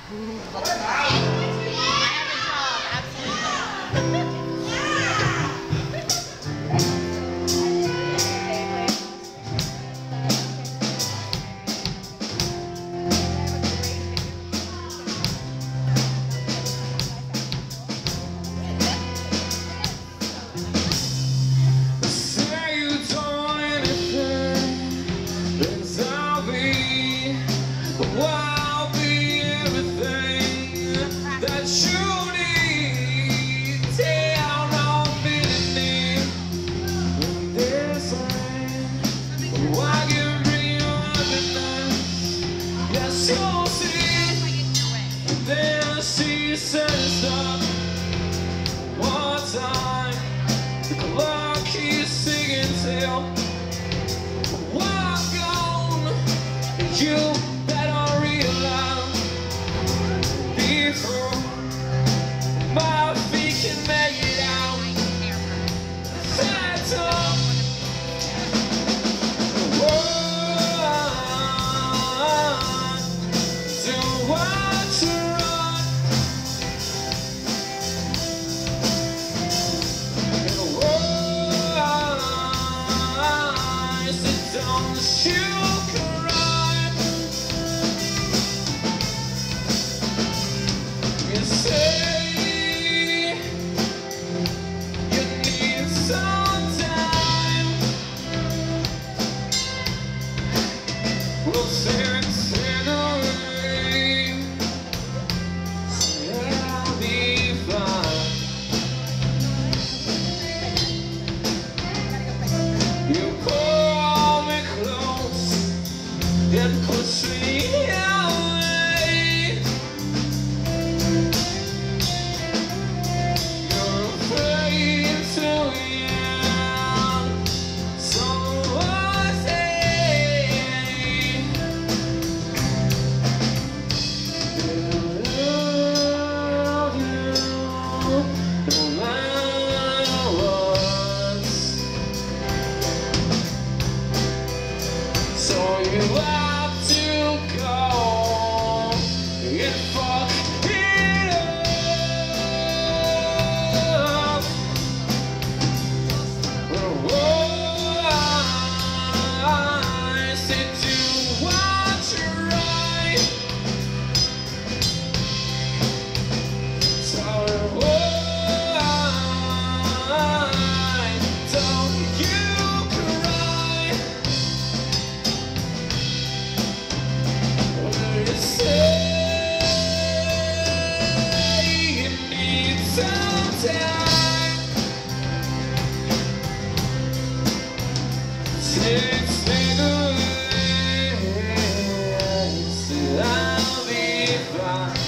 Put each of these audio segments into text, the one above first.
You better realize before my feet can make it out. That's all. Don't want to run. So don't you cry. You say you need some time. We'll take away. Say I'll be fine. You pull me close and push me away. You're afraid to yield, so I say I love you no matter what. So you have to go and fuck it up. I said do what you're right. So why don't you cry? You say you need some time. Take away. Say I'll be fine.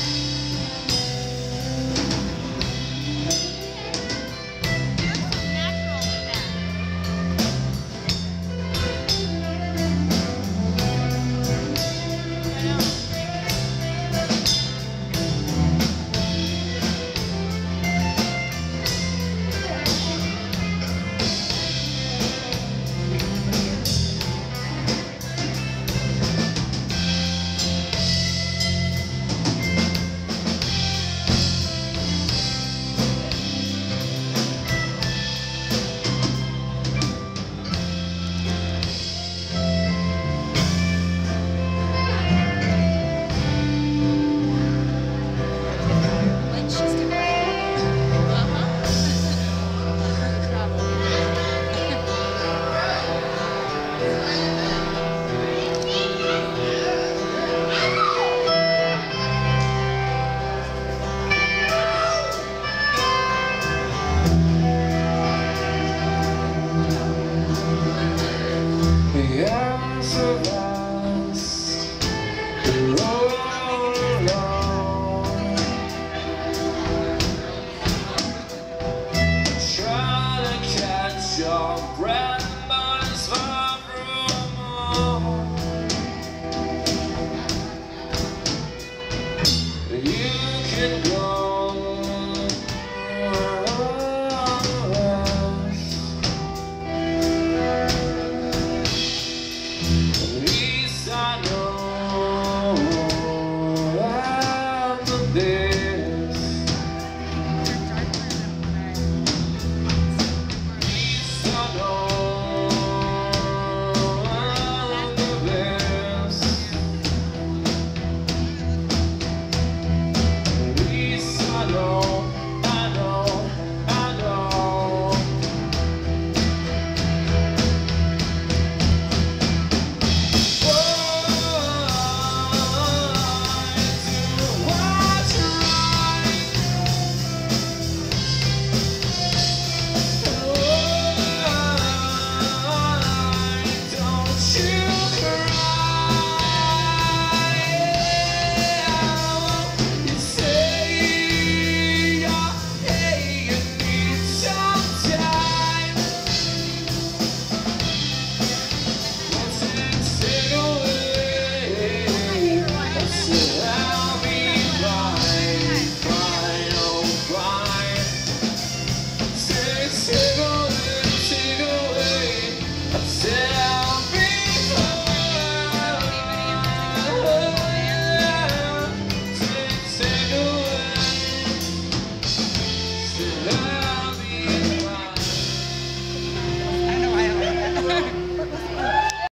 At least I know I